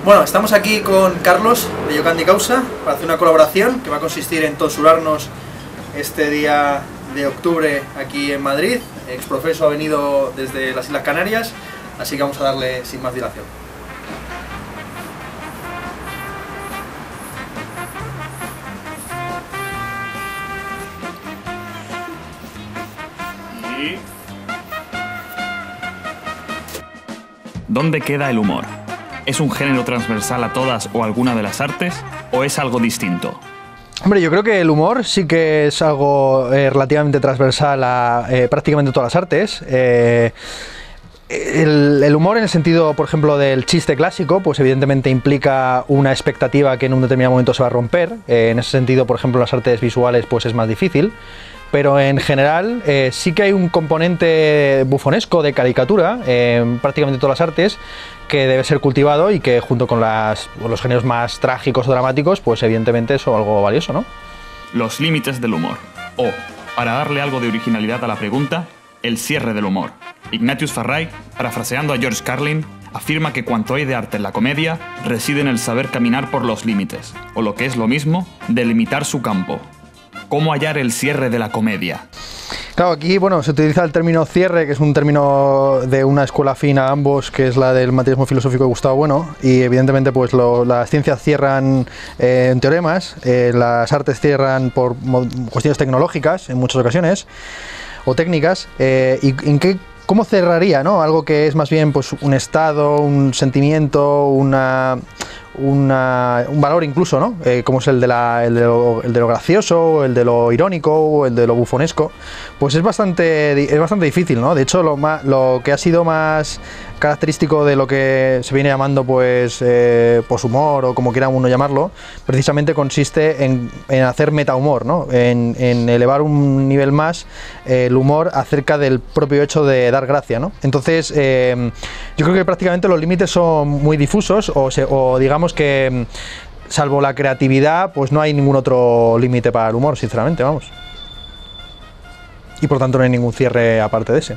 Bueno, estamos aquí con Carlos de Yocandi Causa para hacer una colaboración que va a consistir en tonsularnos este día de octubre aquí en Madrid. Exprofeso ha venido desde las Islas Canarias, así que vamos a darle sin más dilación. ¿Dónde queda el humor? ¿Es un género transversal a todas o alguna de las artes? ¿O es algo distinto? Hombre, yo creo que el humor sí que es algo relativamente transversal a prácticamente todas las artes. El humor en el sentido, por ejemplo, del chiste clásico, pues evidentemente implica una expectativa que en un determinado momento se va a romper. En ese sentido, por ejemplo, en las artes visuales pues es más difícil. Pero en general sí que hay un componente bufonesco de caricatura en prácticamente todas las artes que debe ser cultivado y que junto con los géneros más trágicos o dramáticos, pues evidentemente es algo valioso, ¿no? Los límites del humor. O, para darle algo de originalidad a la pregunta, el cierre del humor. Ignatius Farray, parafraseando a George Carlin, afirma que cuanto hay de arte en la comedia reside en el saber caminar por los límites, o lo que es lo mismo, delimitar su campo. ¿Cómo hallar el cierre de la comedia? Claro, aquí se utiliza el término cierre, que es un término de una escuela afín a ambos, que es la del materialismo filosófico de Gustavo Bueno, y evidentemente pues las ciencias cierran en teoremas, las artes cierran por cuestiones tecnológicas en muchas ocasiones, o técnicas, y ¿cómo cerraría, ¿no? Algo que es más bien pues un estado, un sentimiento, un valor incluso, ¿no? Como es el de lo gracioso, el de lo irónico, el de lo bufonesco, pues es bastante difícil, ¿no? De hecho, lo que ha sido más característico de lo que se viene llamando pues poshumor o como quiera uno llamarlo, precisamente consiste en hacer metahumor, ¿no? En elevar un nivel más el humor acerca del propio hecho de dar gracia, ¿no? Entonces, yo creo que prácticamente los límites son muy difusos o digamos que salvo la creatividad pues no hay ningún otro límite para el humor, sinceramente, vamos. Y por tanto no hay ningún cierre aparte de ese.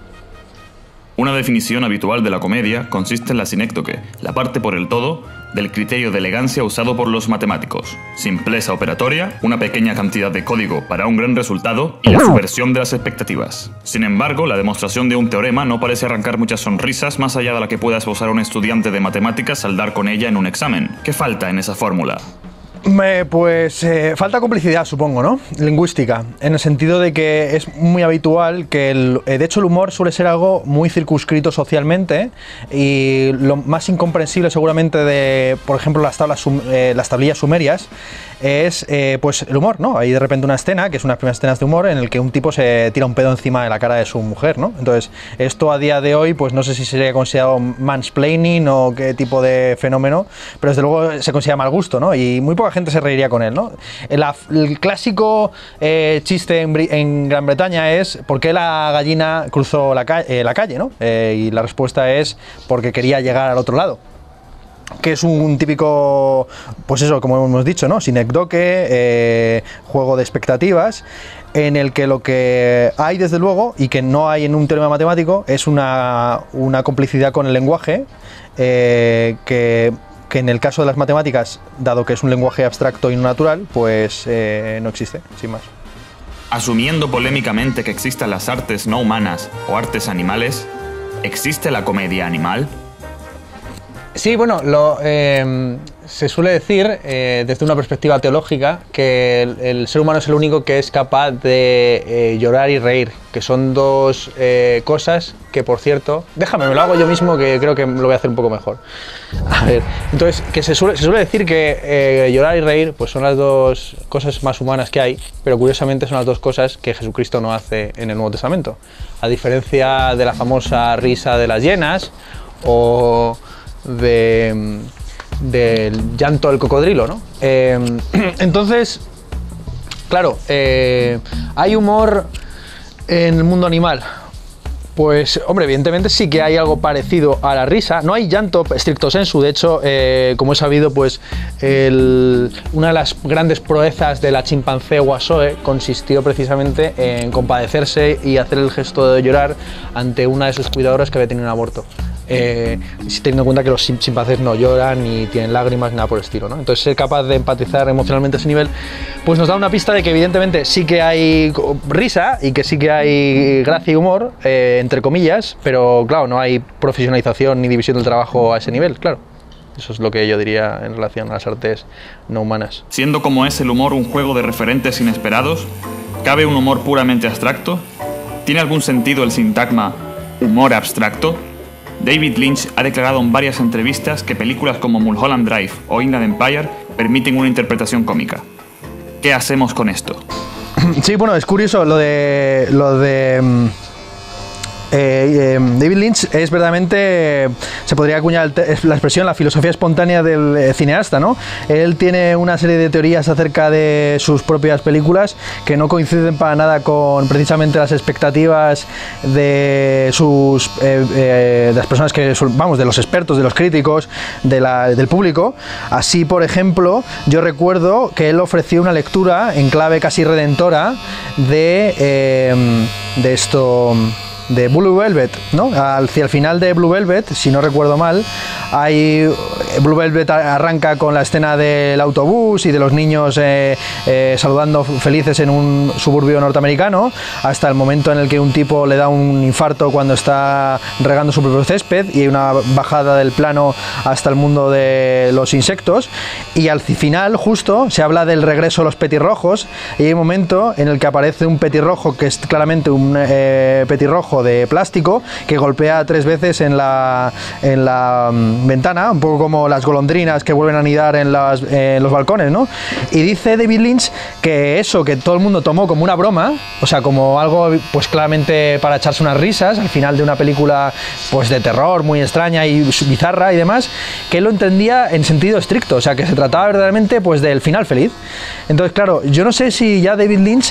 Una definición habitual de la comedia consiste en la sinécdoque, la parte por el todo, del criterio de elegancia usado por los matemáticos. Simpleza operatoria, una pequeña cantidad de código para un gran resultado y la subversión de las expectativas. Sin embargo, la demostración de un teorema no parece arrancar muchas sonrisas más allá de la que pueda esbozar un estudiante de matemáticas al dar con ella en un examen. ¿Qué falta en esa fórmula? Falta complicidad, supongo, ¿no? Lingüística, en el sentido de que es muy habitual que, de hecho, el humor suele ser algo muy circunscrito socialmente y lo más incomprensible seguramente de, por ejemplo, las tablillas sumerias es pues el humor, ¿no? Hay de repente una escena, que es unas primeras escenas de humor, en el que un tipo se tira un pedo encima de la cara de su mujer, ¿no? Entonces, esto a día de hoy, pues no sé si sería considerado mansplaining o qué tipo de fenómeno, pero desde luego se considera mal gusto, ¿no? Y muy poca gente se reiría con él, ¿no? El clásico chiste en Gran Bretaña es ¿por qué la gallina cruzó la calle, ¿no? Y la respuesta es porque quería llegar al otro lado. Que es un típico, pues eso, como hemos dicho, ¿no? Sinécdoque, juego de expectativas, en el que lo que hay, desde luego, y que no hay en un teorema matemático, es una complicidad con el lenguaje, que en el caso de las matemáticas, dado que es un lenguaje abstracto y no natural, pues no existe, sin más. Asumiendo polémicamente que existan las artes no humanas o artes animales, ¿existe la comedia animal? Sí, bueno, se suele decir desde una perspectiva teológica que el ser humano es el único que es capaz de llorar y reír, que son dos cosas que, por cierto, me lo hago yo mismo, que creo que lo voy a hacer un poco mejor. A ver, entonces, que se suele decir que llorar y reír pues son las dos cosas más humanas que hay, pero curiosamente son las dos cosas que Jesucristo no hace en el Nuevo Testamento, a diferencia de la famosa risa de las hienas o del llanto del cocodrilo, ¿no? Entonces, claro, ¿hay humor en el mundo animal? Pues, hombre, evidentemente sí que hay algo parecido a la risa. No hay llanto stricto sensu. De hecho, como he sabido, pues una de las grandes proezas de la chimpancé Washoe consistió precisamente en compadecerse y hacer el gesto de llorar ante una de sus cuidadoras que había tenido un aborto. teniendo en cuenta que los chimpancés no lloran ni tienen lágrimas ni nada por el estilo, ¿no? Entonces ser capaz de empatizar emocionalmente a ese nivel pues nos da una pista de que evidentemente sí que hay risa y que sí que hay gracia y humor, entre comillas, pero claro, no hay profesionalización ni división del trabajo a ese nivel, claro. Eso es lo que yo diría en relación a las artes no humanas. Siendo como es el humor un juego de referentes inesperados, ¿cabe un humor puramente abstracto? ¿Tiene algún sentido el sintagma humor abstracto? David Lynch ha declarado en varias entrevistas que películas como Mulholland Drive o Inland Empire permiten una interpretación cómica. ¿Qué hacemos con esto? Sí, bueno, es curioso lo de David Lynch es verdaderamente, se podría acuñar la expresión, la filosofía espontánea del cineasta, ¿no? Él tiene una serie de teorías acerca de sus propias películas que no coinciden para nada con precisamente las expectativas de de las personas que, vamos, de los expertos, de los críticos, del público. Así, por ejemplo, yo recuerdo que él ofreció una lectura en clave casi redentora de Blue Velvet, ¿no? Hacia el final de Blue Velvet, si no recuerdo mal, Blue Velvet arranca con la escena del autobús y de los niños saludando felices en un suburbio norteamericano, hasta el momento en el que un tipo le da un infarto cuando está regando su propio césped, y hay una bajada del plano hasta el mundo de los insectos, y al final justo se habla del regreso de los petirrojos, y hay un momento en el que aparece un petirrojo que es claramente un petirrojo de plástico que golpea 3 veces en la ventana, un poco como las golondrinas que vuelven a anidar en los balcones, ¿no? Y dice David Lynch que eso que todo el mundo tomó como una broma, o sea, como algo pues claramente para echarse unas risas al final de una película pues de terror muy extraña y bizarra y demás, que él lo entendía en sentido estricto, o sea, que se trataba verdaderamente pues del final feliz. Entonces, claro, yo no sé si ya David Lynch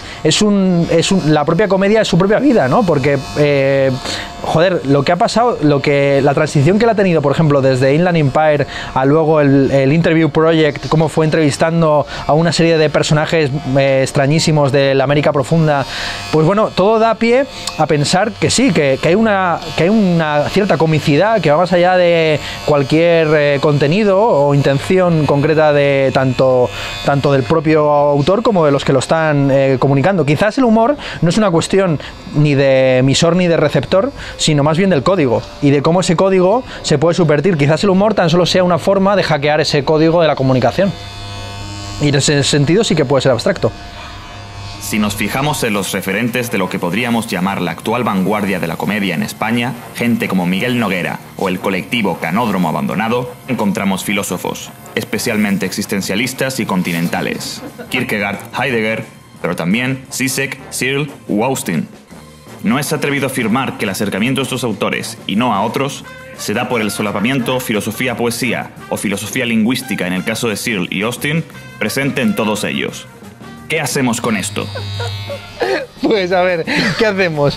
la propia comedia es su propia vida, ¿no? Porque joder, lo que ha pasado, la transición que él ha tenido, por ejemplo, desde Inland Empire a luego el Interview Project, cómo fue entrevistando a una serie de personajes extrañísimos de la América profunda, pues bueno, todo da pie a pensar que sí, que hay una cierta comicidad que va más allá de cualquier contenido o intención concreta de tanto del propio autor como de los que lo están comunicando. Quizás el humor no es una cuestión ni de emisor ni de receptor, sino más bien del código y de cómo ese código se puede subvertir. Quizás el humor tan solo sea una forma de hackear ese código de la comunicación, y en ese sentido sí que puede ser abstracto. Si nos fijamos en los referentes de lo que podríamos llamar la actual vanguardia de la comedia en España, gente como Miguel Noguera o el colectivo Canódromo Abandonado, encontramos filósofos, especialmente existencialistas y continentales. Kierkegaard, Heidegger, pero también Zizek, Searle u Austin. No es atrevido afirmar que el acercamiento a estos autores, y no a otros, se da por el solapamiento filosofía-poesía o filosofía lingüística en el caso de Searle y Austin, presente en todos ellos. ¿Qué hacemos con esto? Pues a ver, ¿qué hacemos?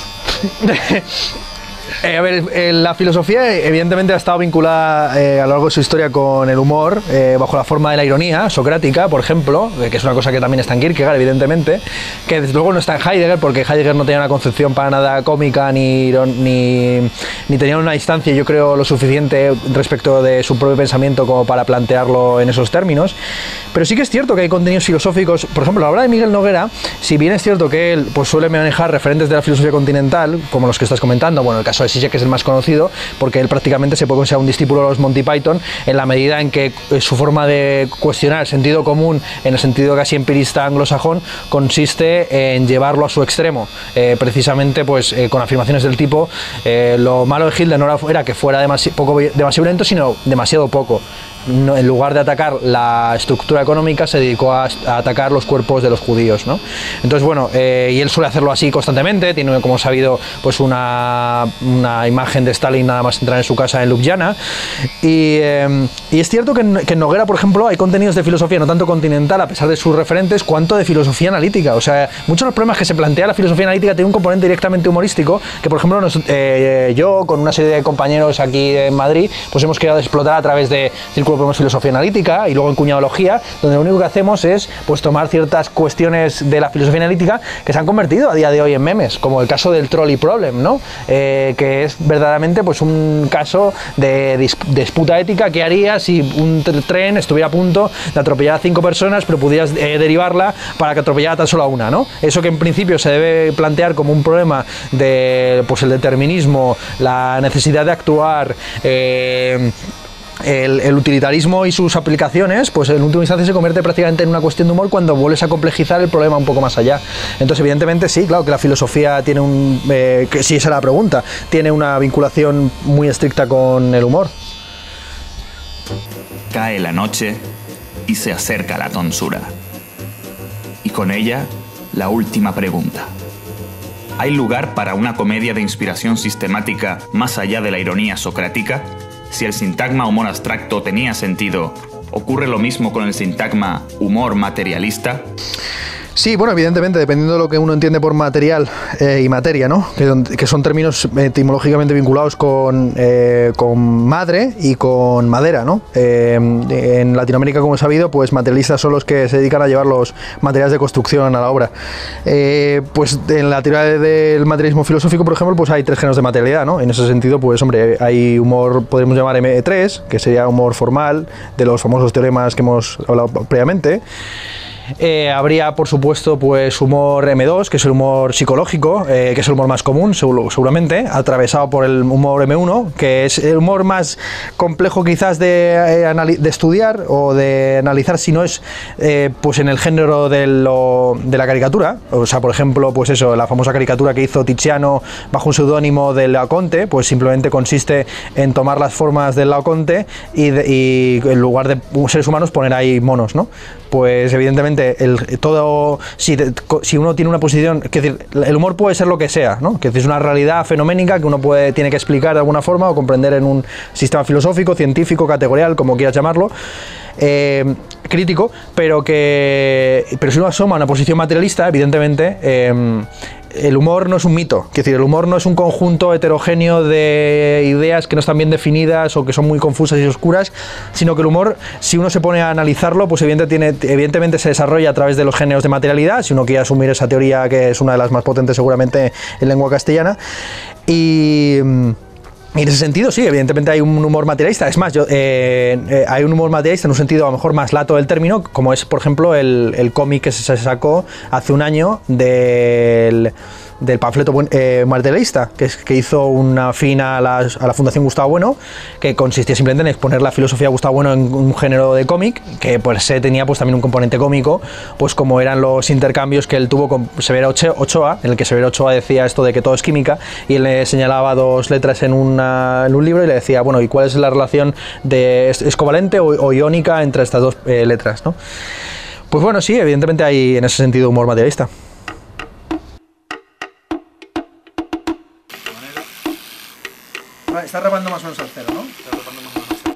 A ver, la filosofía evidentemente ha estado vinculada a lo largo de su historia con el humor, bajo la forma de la ironía socrática, por ejemplo, que es una cosa que también está en Kierkegaard, evidentemente, que desde luego no está en Heidegger, porque Heidegger no tenía una concepción para nada cómica ni tenía una distancia, yo creo, lo suficiente respecto de su propio pensamiento como para plantearlo en esos términos. Pero sí que es cierto que hay contenidos filosóficos, por ejemplo, a la hora de Miguel Noguera, si bien es cierto que él pues, suele manejar referentes de la filosofía continental, como los que estás comentando, bueno, el caso de Zizek, que es el más conocido, porque él prácticamente se puede considerar un discípulo de los Monty Python en la medida en que su forma de cuestionar el sentido común, en el sentido casi empirista anglosajón, consiste en llevarlo a su extremo, precisamente pues con afirmaciones del tipo lo malo de Hitler no era que fuera demasiado violento, sino demasiado poco. No, en lugar de atacar la estructura económica, se dedicó a atacar los cuerpos de los judíos, ¿no? Entonces, bueno, y él suele hacerlo así constantemente. Tiene, como sabido, pues una imagen de Stalin nada más entrar en su casa en Ljubljana. Y es cierto que en Noguera, por ejemplo, hay contenidos de filosofía no tanto continental, a pesar de sus referentes, cuanto de filosofía analítica. O sea, muchos de los problemas que se plantea la filosofía analítica tienen un componente directamente humorístico, que, por ejemplo, yo, con una serie de compañeros aquí en Madrid, pues hemos querido explotar a través de círculos después ponemos filosofía analítica y luego en cuñadología, donde lo único que hacemos es pues tomar ciertas cuestiones de la filosofía analítica que se han convertido a día de hoy en memes, como el caso del trolley problem, ¿no? Que es verdaderamente pues un caso de disputa ética. ¿Qué harías si un tren estuviera a punto de atropellar a 5 personas, pero pudieras derivarla para que atropellara tan solo a una, ¿no? Eso que en principio se debe plantear como un problema de pues el determinismo, la necesidad de actuar, el utilitarismo y sus aplicaciones, pues en última instancia se convierte prácticamente en una cuestión de humor cuando vuelves a complejizar el problema un poco más allá. Entonces, evidentemente, sí, claro que la filosofía tiene que sí, esa es la pregunta, tiene una vinculación muy estricta con el humor. Cae la noche y se acerca la tonsura. Y con ella, la última pregunta. ¿Hay lugar para una comedia de inspiración sistemática más allá de la ironía socrática? Si el sintagma humor abstracto tenía sentido, ¿ocurre lo mismo con el sintagma humor materialista? Sí, bueno, evidentemente, dependiendo de lo que uno entiende por material y materia, ¿no? Que son términos etimológicamente vinculados con madre y con madera, ¿no? En Latinoamérica, como he sabido, pues materialistas son los que se dedican a llevar los materiales de construcción a la obra. Pues en la teoría del materialismo filosófico, por ejemplo, pues hay 3 géneros de materialidad, ¿no? En ese sentido, pues hombre, hay humor, podemos llamar M3, que sería humor formal, de los famosos teoremas que hemos hablado previamente. Habría, por supuesto, pues humor M2, que es el humor psicológico, que es el humor más común, seguramente, atravesado por el humor M1, que es el humor más complejo quizás de estudiar o de analizar, si no es pues en el género de la caricatura. O sea, por ejemplo, pues eso, la famosa caricatura que hizo Tiziano bajo un seudónimo del Laoconte, pues simplemente consiste en tomar las formas del Laoconte y en lugar de seres humanos poner ahí monos, ¿no? Pues evidentemente si uno tiene una posición, es decir, el humor puede ser lo que sea, ¿no? Que es una realidad fenoménica que uno tiene que explicar de alguna forma o comprender en un sistema filosófico, científico, categorial, como quieras llamarlo, crítico, pero si uno asoma una posición materialista, evidentemente el humor no es un mito, es decir, el humor no es un conjunto heterogéneo de ideas que no están bien definidas o que son muy confusas y oscuras, sino que el humor, si uno se pone a analizarlo, pues evidentemente se desarrolla a través de los géneros de materialidad, si uno quiere asumir esa teoría, que es una de las más potentes seguramente en lengua castellana, y en ese sentido, sí, evidentemente hay un humor materialista. Es más, hay un humor materialista en un sentido a lo mejor más lato del término, como es, por ejemplo, el cómic que se sacó hace un año del panfleto materialista, que hizo una fin a la Fundación Gustavo Bueno, que consistía simplemente en exponer la filosofía de Gustavo Bueno en un género de cómic, que pues tenía pues también un componente cómico, pues como eran los intercambios que él tuvo con Severo Ochoa, en el que Severo Ochoa decía esto de que todo es química, y él le señalaba 2 letras en un libro y le decía, bueno, ¿y cuál es la relación es covalente o iónica entre estas 2 letras, ¿no? Pues bueno, sí, evidentemente hay en ese sentido humor materialista. Está rapando más o menos al cero, ¿no? Está rapando más o menos al cero.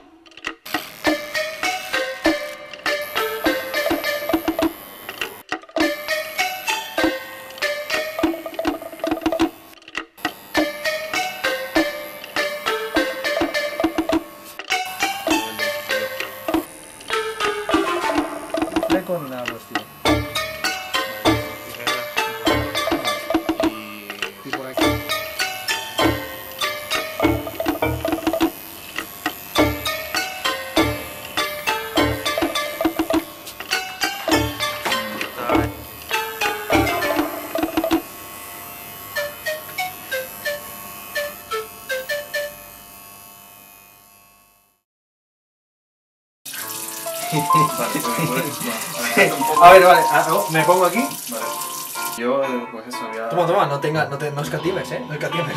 Con la cuestión. Y por aquí. A ver, vale, me pongo aquí. Vale. Yo, pues eso, ya... Toma, no escatimes, no escatimes.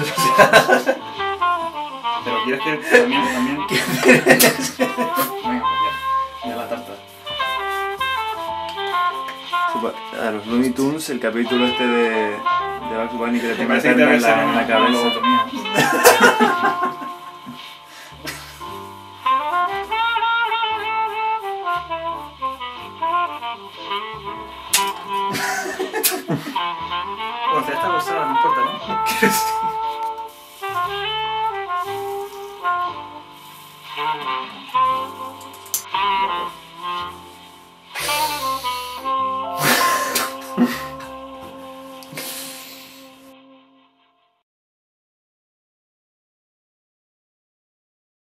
Pero quieres que también... Venga, ya la tarta. A los Looney Tunes, el capítulo este de Bugs Bunny que le Me tengo parece que debe ser en la cabeza. Bueno, ya está gustada, no importa, ¿no? Chao.